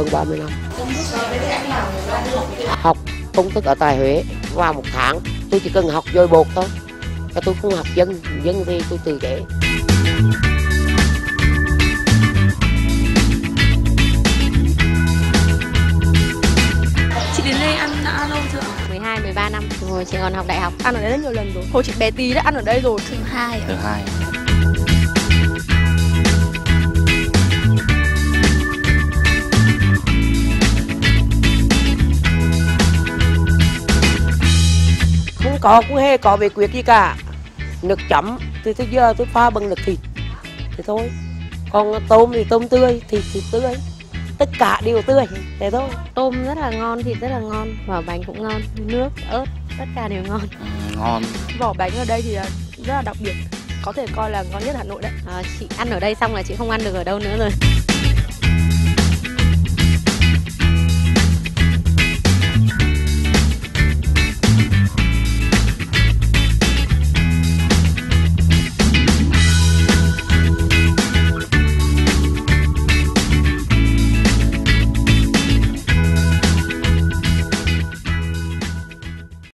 hơn 30 năm. Học công thức ở tại Huế qua 1 tháng, tôi chỉ cần học dồi bột thôi. Tôi không học dân thì tôi tự kể. Chị đến đây ăn đã lâu chưa? 12, 13 năm, hồi chị còn học đại học. Ăn ở đây rất nhiều lần rồi. Hồi chị bé tí đã ăn ở đây rồi. Thứ hai. Không có, cũng hề có về quyết gì cả. Nước chấm thì tôi giờ tôi pha bằng nước thịt thì thôi. Còn tôm thì tôm tươi, thịt tươi, tất cả đều tươi, thế thôi. Tôm rất là ngon, thịt rất là ngon, vỏ bánh cũng ngon, nước, ớt, tất cả đều ngon. Ngon. Vỏ bánh ở đây thì rất là đặc biệt, có thể coi là ngon nhất Hà Nội đấy. Chị ăn ở đây xong là chị không ăn được ở đâu nữa rồi.